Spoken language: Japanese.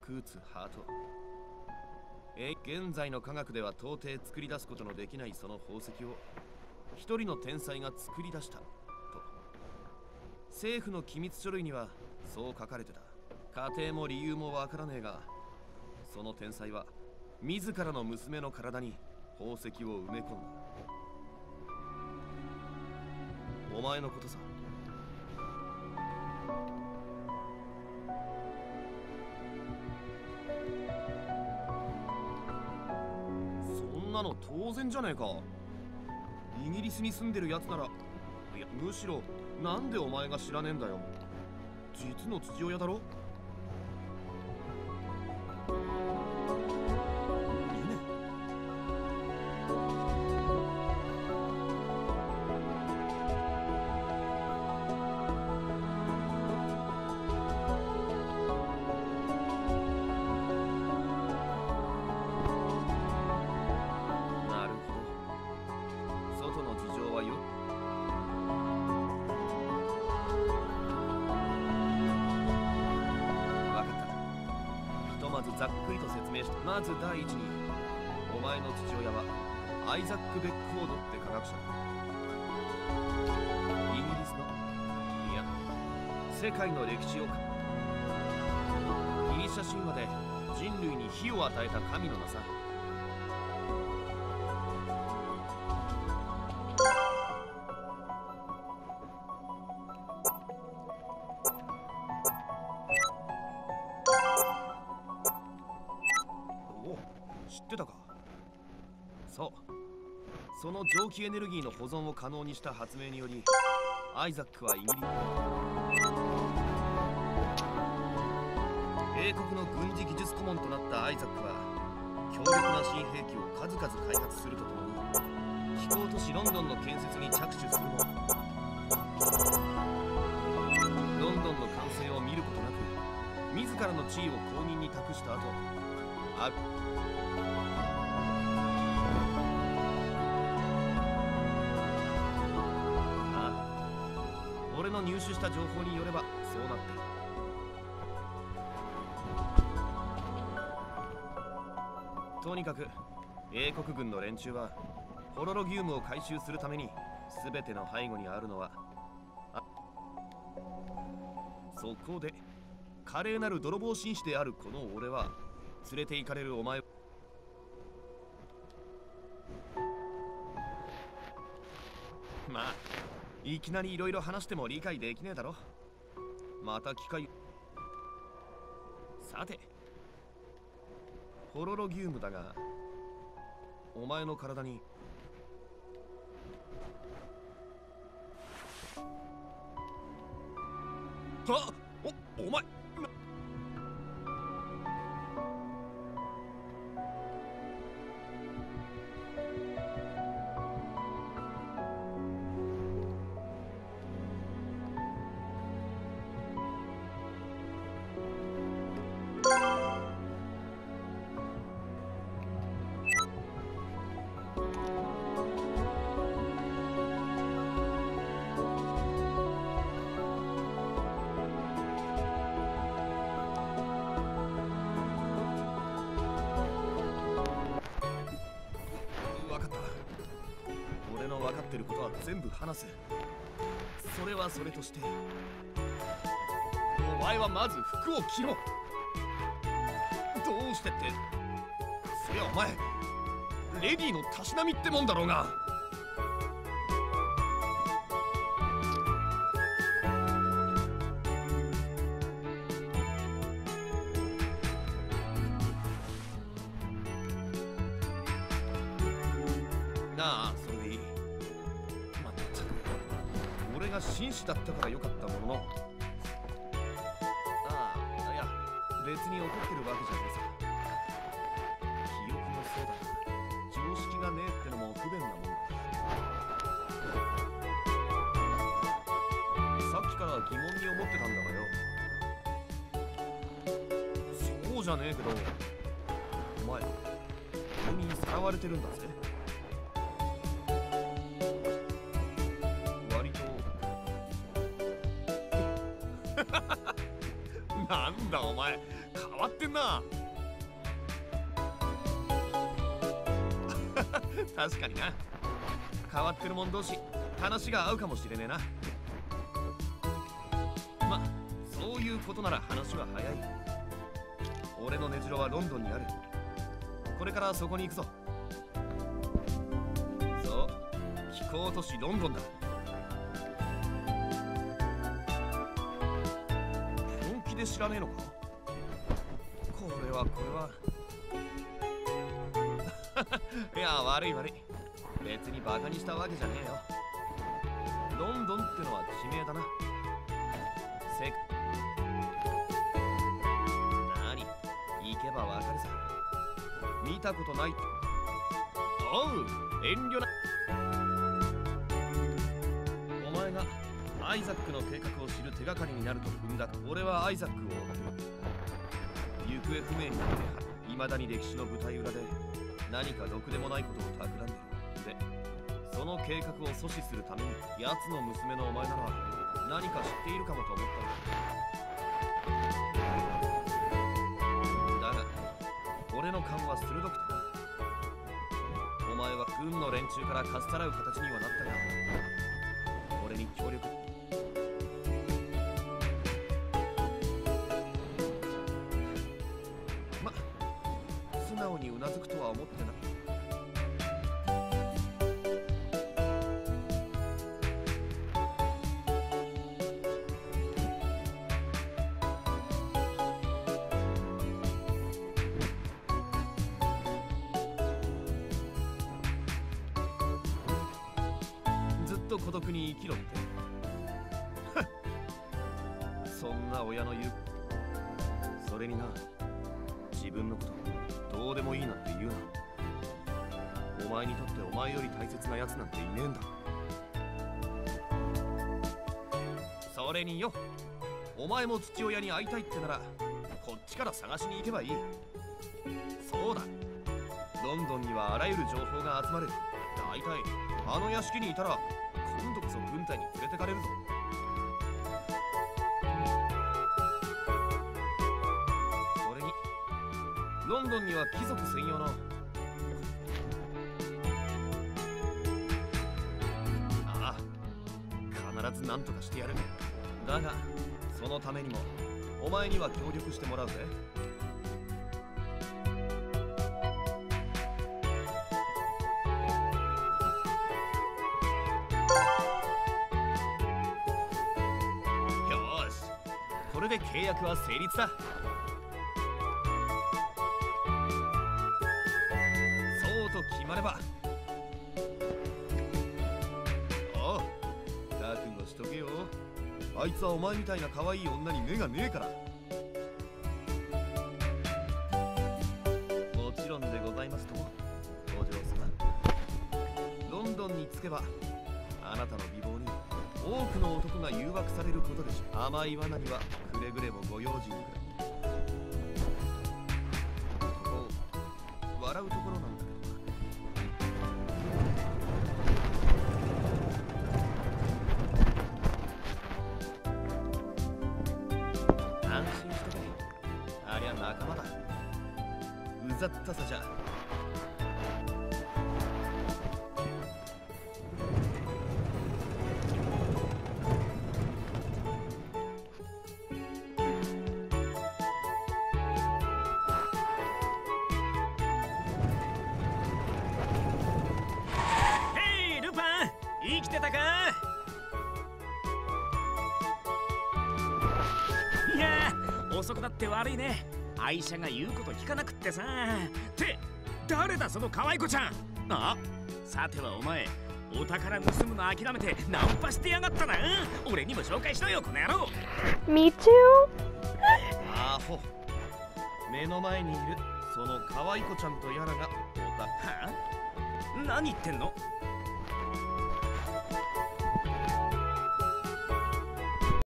く打つハート。現在の科学では到底作り出すことのできないその宝石を一人の天才が作り出したと政府の機密書類にはそう書かれてた。過程も理由もわからねえが、その天才は自らの娘の体に宝石を埋め込んだ。お前のことさ。そんなの当然じゃねえか。イギリスに住んでるやつなら、いやむしろなんでお前が知らねえんだよ。実の父親だろ。ざっくりと説明して、まず第一に、お前の父親はアイザック・ベックフォードって科学者だ。イギリスの、いや世界の歴史をギリシャ神話で人類に火を与えた神の名さ。知ってたか。そう、その蒸気エネルギーの保存を可能にした発明により、アイザックはイギリス英国の軍事技術顧問となったアイザックは強力な新兵器を数々開発するとともに、飛行都市ロンドンの建設に着手するも、ロンドンの完成を見ることなく自らの地位を後任に託した後、ある俺の入手した情報によればそうなっている。とにかく英国軍の連中はホロロギウムを回収するために全ての背後にあるのは、そこで華麗なる泥棒紳士であるこの俺は連れて行かれるお前を、まあいきなりいろいろ話しても理解できねえだろ。また機会。さて、ホロロギウムだが、お前の体にお前分かってることは全部話す。それはそれとして、お前はまず服を着ろ。どうしてって、そりゃお前レディーのたしなみってもんだろうが。なあ、それでいい。まったく俺が紳士だったからよかったものの、ああ、いや別に怒ってるわけじゃねえさ。記憶もそうだが常識がねえってのも不便なもんだ。さっきから疑問に思ってたんだがよ、そうじゃねえけどお前俺にさらわれてるんだぜ。なんだお前、可変わってんな。確かにな。変わってる者同士話が合うかもしれねえな。ま、そういうことなら話は早い。俺の根城はロンドンにある。これからそこに行くぞ。そう、気候都市ロンドンだ。本気で知らねえのか。これはいや、悪い。別にバカにしたわけじゃねえよ。ロンドンってのは地名だな。何、行けばわかるさ。見たことないって。おう、遠慮な。お前がアイザックの計画を知る手がかりになると踏んだ。俺はアイザックを追って行方不明になって、未だに歴史の舞台裏で何かろくでもないことを企んでる。で、その計画を阻止するために奴の娘のお前なら何か知っているかもと思ったんだ。だが俺の勘は鋭くてな。お前は軍の連中からかっさらう形にはなったが、俺に協力。ま、素直にうなずくとは思ってな。孤独に生きろってそんな親の言う。それにな、自分のことどうでもいいなんて言うな。お前にとってお前より大切なやつなんていねえんだ。それによ、お前も父親に会いたいってならこっちから探しに行けばいい。そうだ、ロンドンにはあらゆる情報が集まる。大体あの屋敷にいたら今度こそ軍隊に連れてかれるぞ。それにロンドンには貴族専用のああ、必ず何とかしてやる。だがそのためにもお前には協力してもらうぜ。これで契約は成立だ。そうと決まれば、おう、覚悟しとけよ。あいつはお前みたいな可愛い女に目がねえから。もちろんでございますとも、お嬢様。ロンドンに着けばあなたの美貌に多くの男が誘惑されることでしょう。甘い罠にはくれぐれもご用心くらい。ここ笑うところなんだけどな。安心してくれ。ありゃ仲間だ。うざったさじゃ。 生きてたか。いや遅くなって悪いね。愛車が言うこと聞かなくってさ。って誰だその可愛い子ちゃん。あ、さてはお前お宝盗むの諦めてナンパしてやがったな。俺にも紹介しろよこの野郎。 Me too? アホ。目の前にいるその可愛い子ちゃんとやらがおた。 はあ、何言ってんの。